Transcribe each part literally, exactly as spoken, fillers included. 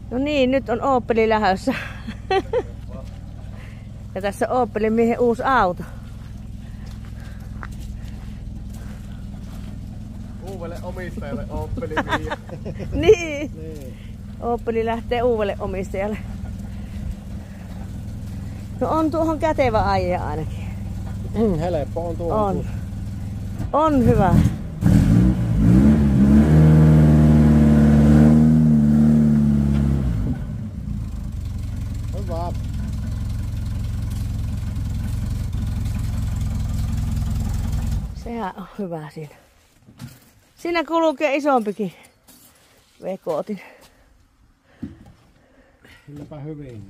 No niin, nyt on Opeli lähdössä. Ja tässä on Opelin miehen uusi auto. Uudelle omistajalle Opeli Mia. Niin. niin. Opeli lähtee uudelle omistajalle. No on tuohon kätevä ajaa ainakin. Mm, helppo on tuo. On. On hyvä. Hyvä. Sehän on hyvä siinä. Siinä kulkee isompikin vekootin. Kylläpä hyvin.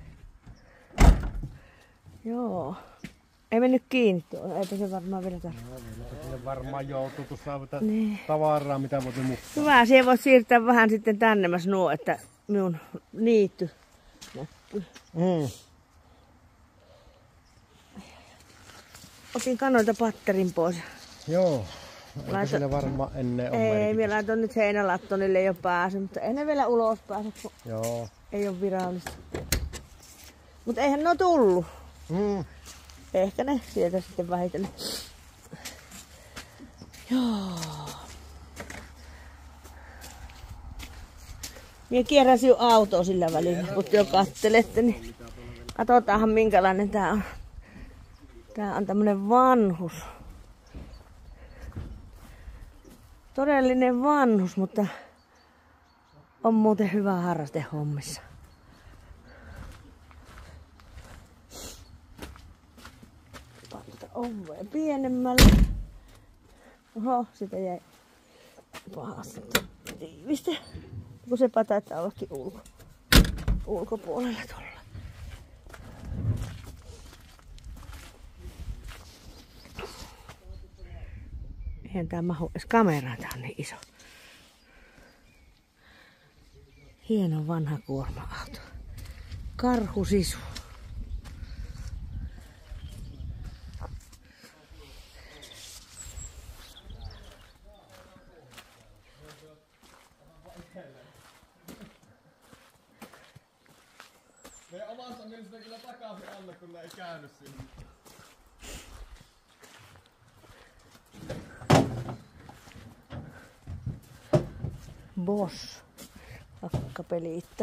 Joo. Ei mennyt kiinni tuolla, eipä se varmaan vielä tarvitse. No, varmaan joutuu tuossa niin. tavaraa, mitä voitin mukaan. Hyvä, siihen voit siirtää vähän sitten tännemmäs nuo, että minun niitty näkyy. Mm. Otin kanoilta patterin pois. Joo. Eikö Laita... siinä varmaan ennen on Ei, merkitys? minä laitoin nyt heinälattonille jo pääse, mutta ei ne vielä ulos pääse, kun Joo. ei ole virallista. Mutta eihän ne ole tullut. Mm. Ehkä ne sieltä sitten vähitellen. Joo. Minä kierräsin autoa sillä välillä, kun te jo kattelette, niin katsotaanhan minkälainen tää on. Tää on tämmönen vanhus. Todellinen vanhus, mutta on muuten hyvä harraste hommissa. Panta ovea pienemmälle. Oho, sitä jäi pahasti tiivistä. Kun se taitaa ollakin ulko, ulkopuolella tuolla. Eihän tää mahu edes kameraan, tää on niin iso. Hieno vanha kuorma-auto. Karhusisu. Me omassa on sitä kyllä takaisin alle, kun ne ei käynyt sinne. Boss. Hakkapeliitta.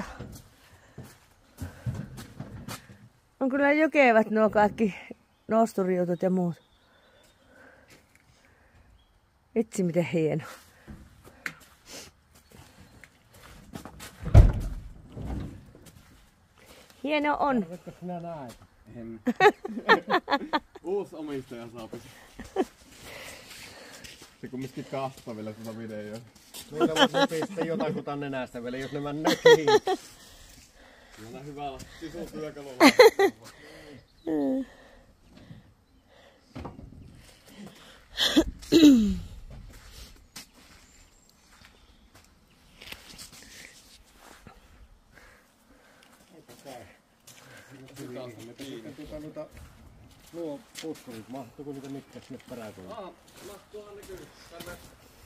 On kyllä jokevät nuo kaikki nosturiutut ja muut. Vitsi miten hieno. Hieno on. Tarvitko sinä näet? En. Uusi omistaja saapi. Se kumminkin kastaa vielä tuota videoa. Niillä voisi pistää jotakuta nenästä vielä, jos ne mennään kiinni. Kyllä hyvällä sisutyökalulla. Nuo puskurit, mahtuuko niitä mitkä sinne perätuun? Aa, mahtuuhan ne kyllä. Tänne.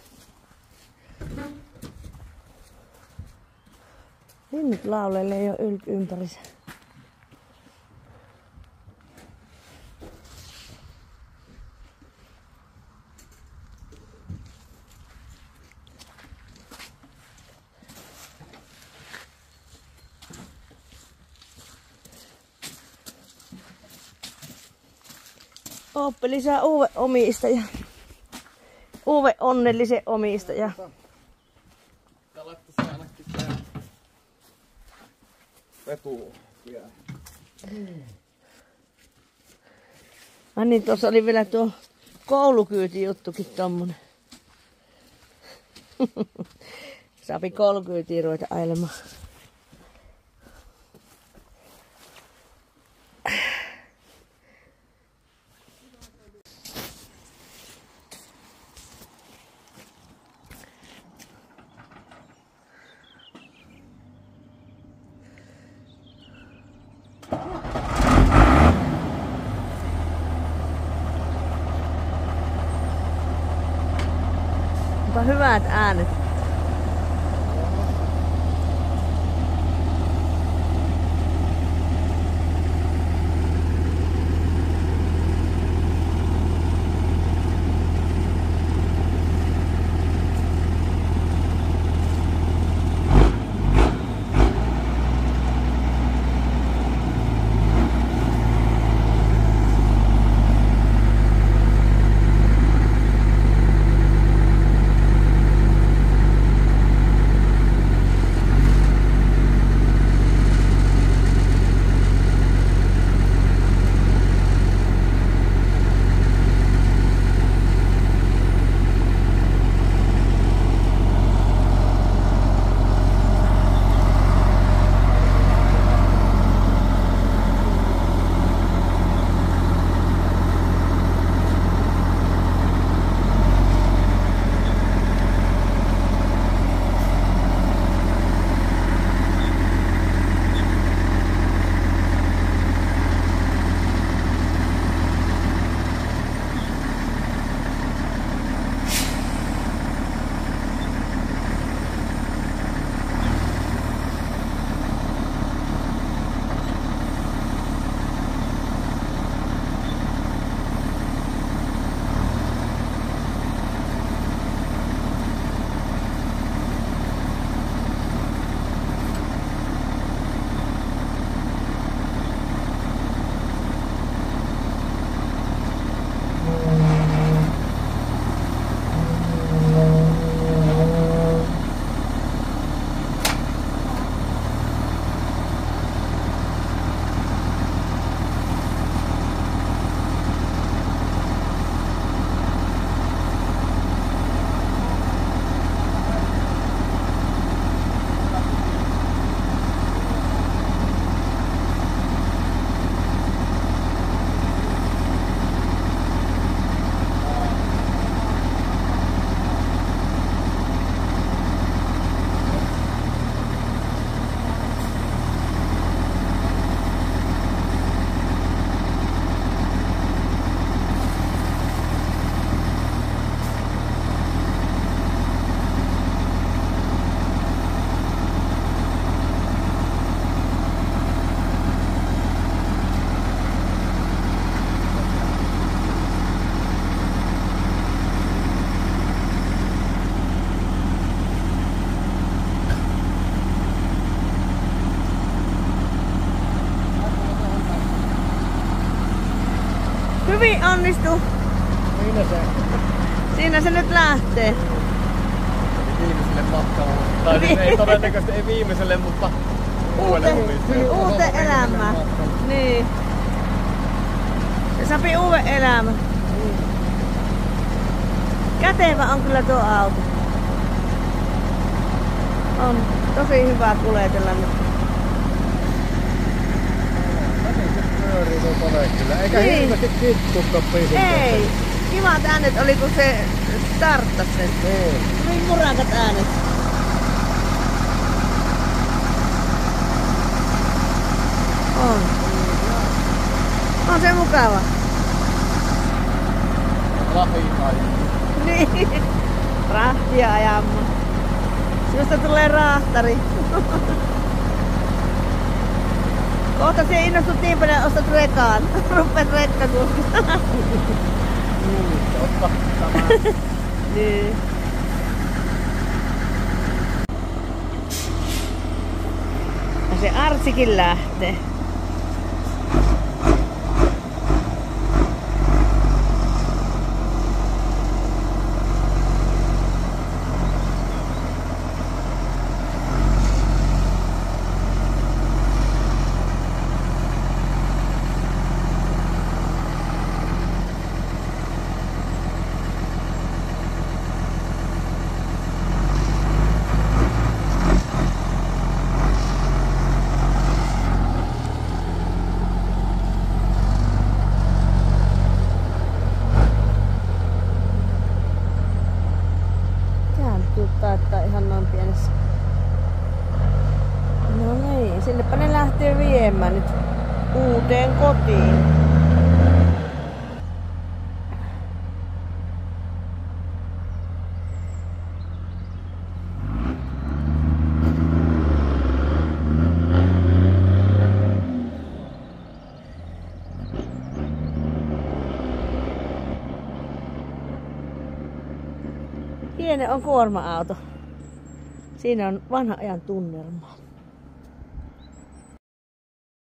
Linnut laulelee jo ympärissä. Opeli saa uuden omistajan. Uuden onnellisen omistajan. Tää laittaisi ainakin tää vetu vielä. Ah niin, tuossa oli vielä tuo koulukyyti juttukin tommonen. Saapi koulukyytiin ruveta ailemaan. Onpa hyvät äänet. Hyvin onnistuu. Siinä se. Siinä se nyt lähtee. Viimeiselle matkalle. Tai siis ei todennäköisesti ei viimeiselle, mutta uudelle Uuteen, uuteen elämään. Niin. Se sopii uuden elämän. Kätevä on kyllä tuo auto. On tosi hyvä kuljetella nyt. Se pyörii tuo kone kyllä. Eikä niin. Hirveästi kitkukaan pisin. Ei. Kivat äänet oli kun se starttasi sen. Niin. Tuli murakat äänet. On. On se mukava. Rahikai. Niin. Rahtia ajamaan. Sinusta tulee rahtari. Kohta se innostut niin paljon, ostat rekaan. Rupet rekkakuskista. Niin, totta. Sama. Niin. Ja se Artsikin lähtee. Taitaa ihan noin pienessä. No niin, sinnepä ne lähtee viemään nyt uuteen kotiin. Hieno on kuorma-auto. Siinä on vanhan ajan tunnelma.